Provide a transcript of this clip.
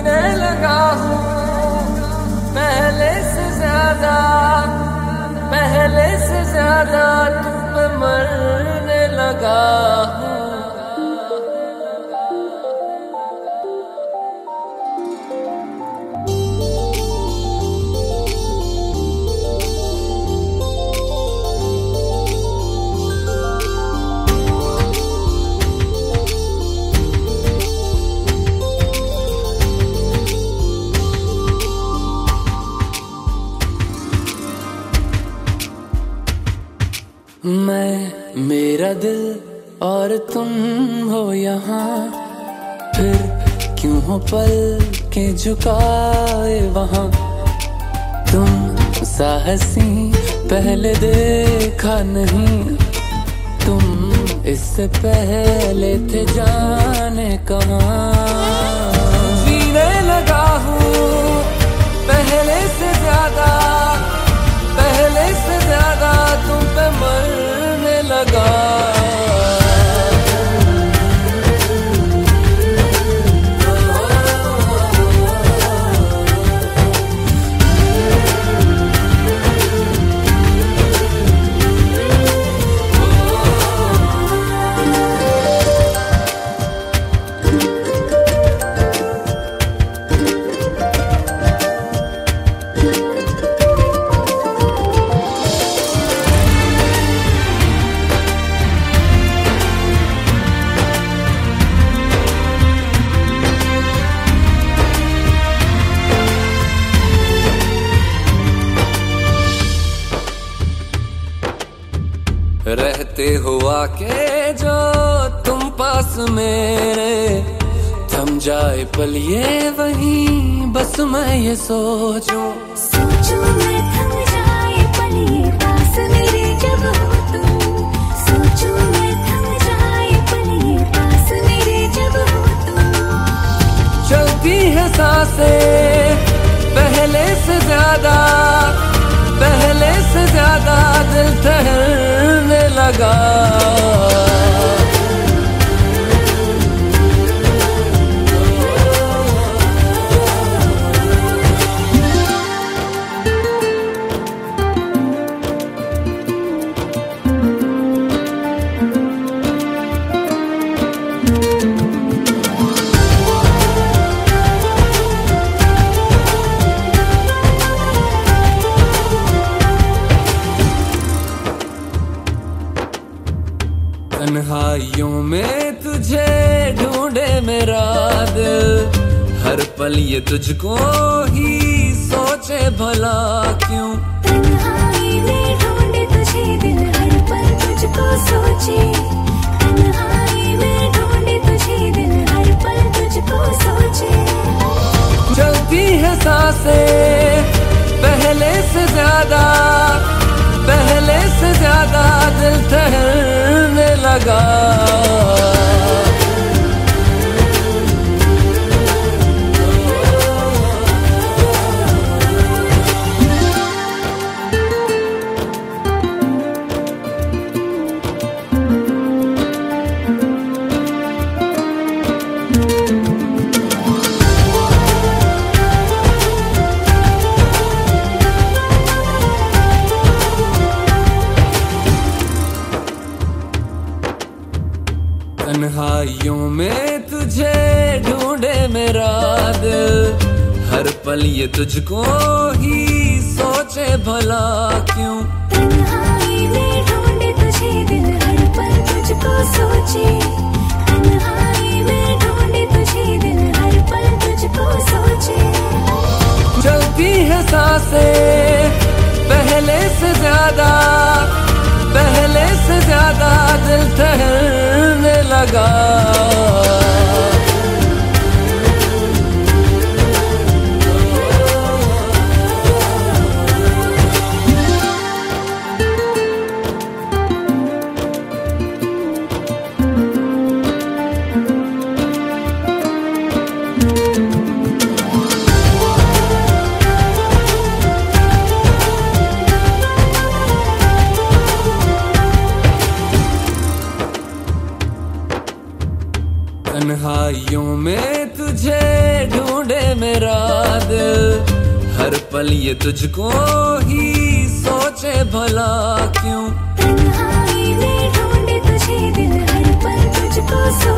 जीने लगा हूँ पहले से ज्यादा तुम पे मरने लगा हूँ। मैं मेरा दिल और तुम हो यहाँ, फिर क्यों हो पल के झुकाए वहाँ। तुम सा हंसी पहले देखा नहीं, तुम इससे पहले थे जाने कहाँ। जीने लगा हूँ पहले से ज्यादा तुम पे मरने लगा। रहते हुआ के जो तुम पास मेरे, थम जाए पल ये वहीं बस मैं ये सोचूं मैं थम जाए पल ये पास मेरे जब हो तुम। सोचूं मैं थम जाए पल ये पास मेरे जब हो तुम। चलती है सांसें पहले से ज्यादा दिल ठहरने लगा। तन्हाइयों में तुझे ढूंढे मेरा दिल, हर पल ये तुझको ही सोचे भला क्यों। तन्हाई में ढूंढे तुझे दिल, हर पल तुझको सोचे। तन्हाई में ढूंढे तुझे दिल, हर पल तुझको सोचे। चलती है सांसें पहले से ज्यादा दिल ठहरने लगा। तन्हाइयों में तुझे ढूंढे मेरा दिल, हर पल ये तुझको ही सोचे भला क्यों। तन्हाई में ढूंढे तुझे दिल, हर पल तुझको सोचे। तन्हाई में ढूंढे तुझे दिल, हर पल तुझको सोचे। चलती है सांसें पहले से ज्यादा दिल ठहरने लगा। तन्हाइयों में तुझे ढूंढे दिल हर पल ये तुझको ही सोचे भला क्यों। तन्हाई में ढूंढे तुझे दिल हर पल तुझको